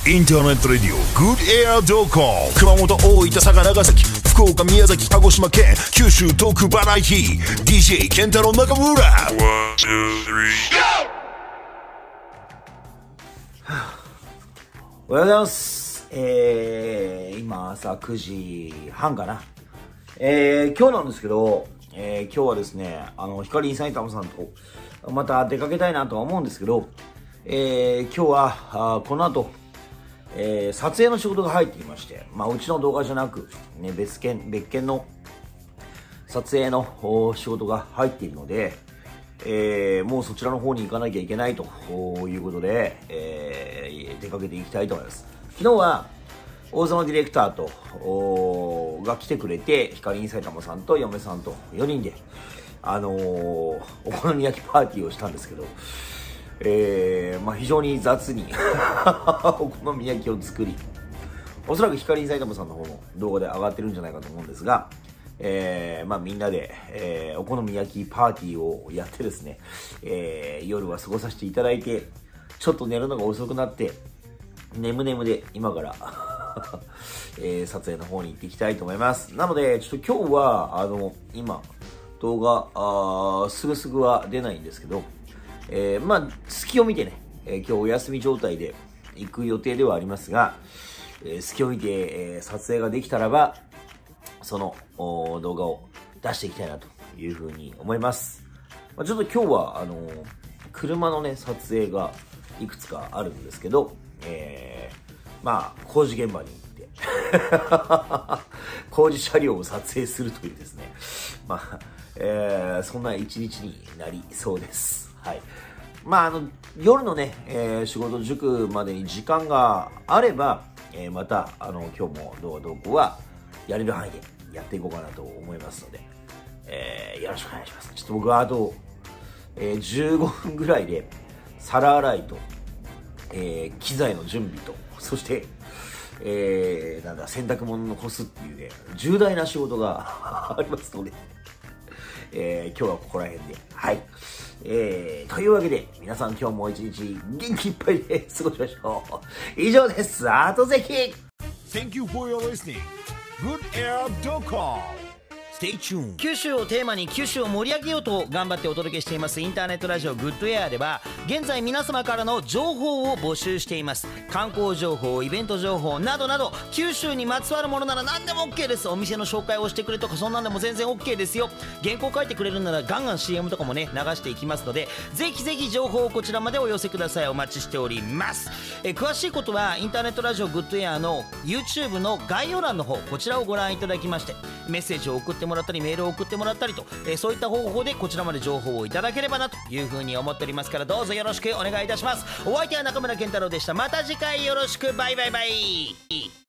インターネットレディオグッドエアドコン熊本、大分、佐賀、長崎、福岡、宮崎、鹿児島県、九州、トークバラエティ DJ ケンタロウ中村。ワン、ツー、スリー、 おはようございます。今朝9時半かな。今日なんですけど、今日はですね、光埼玉さんとまた出かけたいなとは思うんですけど、今日はこの後、撮影の仕事が入ってきまして、うちの動画じゃなく、ね、別件の撮影の仕事が入っているので、もうそちらの方に行かなきゃいけないということで、出かけていきたいと思います。昨日は大園ディレクターとが来てくれて、光埼玉さんと嫁さんと4人で、お好み焼きパーティーをしたんですけど、非常に雑にお好み焼きを作り、おそらく光埼玉さんの方の動画で上がってるんじゃないかと思うんですが、みんなで、お好み焼きパーティーをやってですね、夜は過ごさせていただいて、ちょっと寝るのが遅くなって、眠で今から撮影の方に行っていきたいと思います。なので、ちょっと今日は、今、動画、すぐは出ないんですけど、隙を見てね、今日お休み状態で行く予定ではありますが、隙を見て、撮影ができたらば、その動画を出していきたいなというふうに思います。ちょっと今日は、車のね、撮影がいくつかあるんですけど、工事現場に行って工事車両を撮影するというですね、そんな一日になりそうです。はい。夜のね、仕事塾までに時間があれば、また、今日も動画投稿はやれる範囲でやっていこうかなと思いますので、よろしくお願いします。ちょっと僕はあと、15分ぐらいで、皿洗いと、機材の準備と、そして、洗濯物の干すっていうね、重大な仕事がありますので、今日はここら辺で、はい。というわけで、皆さん今日も一日元気いっぱいで過ごしましょう。以上です。あとぜひ Thank you for your listening. Good Air Docom. Stay tuned. 九州をテーマに九州を盛り上げようと頑張ってお届けしていますインターネットラジオグッドエアでは現在皆様からの情報を募集しています。観光情報、イベント情報などなど九州にまつわるものなら何でも OK です。お店の紹介をしてくれとかそんなんでも全然 OK ですよ。原稿書いてくれるならガンガン CM とかもね流していきますのでぜひぜひ情報をこちらまでお寄せください。お待ちしております。詳しいことはインターネットラジオグッドエアの YouTube の概要欄の方こちらをご覧いただきましてメッセージを送ってもらったりメールを送ってもらったりと、そういった方法でこちらまで情報をいただければなというふうに思っておりますからどうぞよろしくお願いいたします。お相手は中村健太郎でした。また次回よろしく。バイバイバイ。